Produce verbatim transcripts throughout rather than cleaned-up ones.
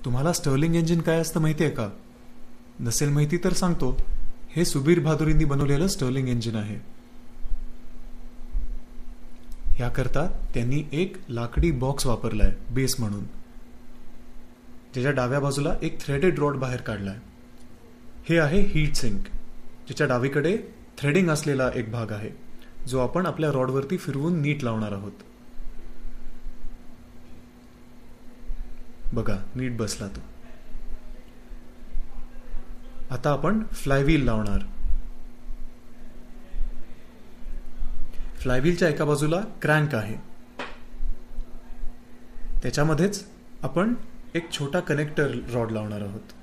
तुम्हाला Sterling engine काय असतं माहिती आहे का? नसेल माहिती तर सांगतो. हे सुबीर भादुरींनी बनवलेलं स्टर्लिंग इंजिन आहे. याकरता त्यांनी एक लाकडी बॉक्स वापरलाय बेस म्हणून, ज्याच्या डाव्या बाजूला एक थ्रेडेड रॉड बाहेर काढलाय. हे आहे हीट सिंक, ज्याच्या डावीकडे थ्रेडिंग असलेला एक भाग आहे, जो आपण आपल्या रॉडवरती फिरवून नीट लावणार आहोत. बघा, नीट बसला तो. आता आपण फ्लायव्हील लावणार. फ्लायव्हीलच्या एका बाजूला क्रँक आहे, त्याच्यामध्येच आपण एक छोटा कनेक्टर रॉड लावणार आहोत.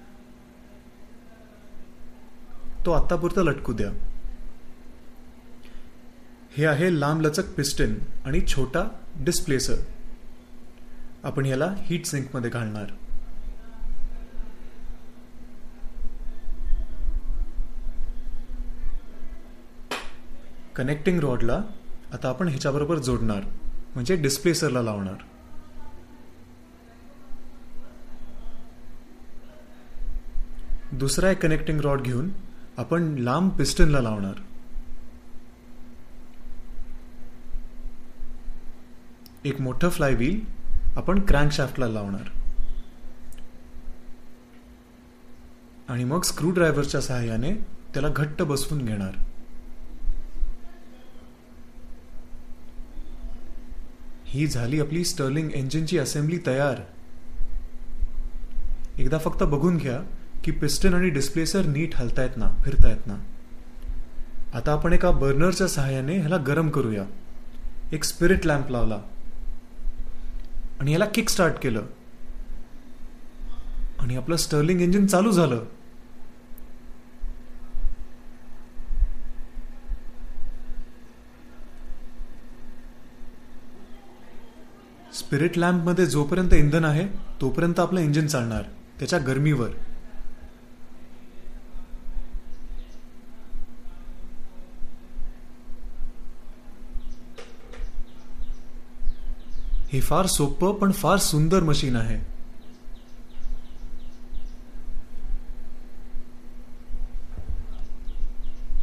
तो आत्तापुरता लटकू द्या. हे आहे लांबलचक पिस्टन आणि छोटा डिस्प्लेसर. आपण याला हीट सिंकमध्ये घालणार. कनेक्टिंग रॉडला आता आपण ह्याच्याबरोबर जोडणार, म्हणजे डिस्प्लेसरला लावणार. दुसरा एक कनेक्टिंग रॉड घेऊन आपण लांब पिस्टनला लावणार. एक मोठं फ्लायव्हील आपण क्रँकशाफ्टला लावणार आणि मग स्क्रूड्रायव्हरच्या सहाय्याने त्याला घट्ट बसवून घेणार. ही झाली आपली स्टर्लिंग इंजिनची असेंब्ली तयार. एकदा फक्त बघून घ्या की पिस्टन आणि डिस्प्लेसर नीट हलतायत ना, फिरतायत ना. आता आपण एका बर्नरच्या सहाय्याने ह्याला गरम करूया. एक स्पिरिट लॅम्प लावला आणि याला किक स्टार्ट केलं आणि आपलं स्टर्लिंग इंजिन चालू झालं. स्पिरिट लॅम्प मध्ये जोपर्यंत इंधन आहे तोपर्यंत आपलं इंजिन चालणार, त्याच्या गरमीवर. हे फार सोपं पण फार सुंदर मशीन आहे.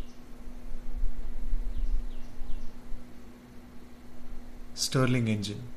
Stirling engine.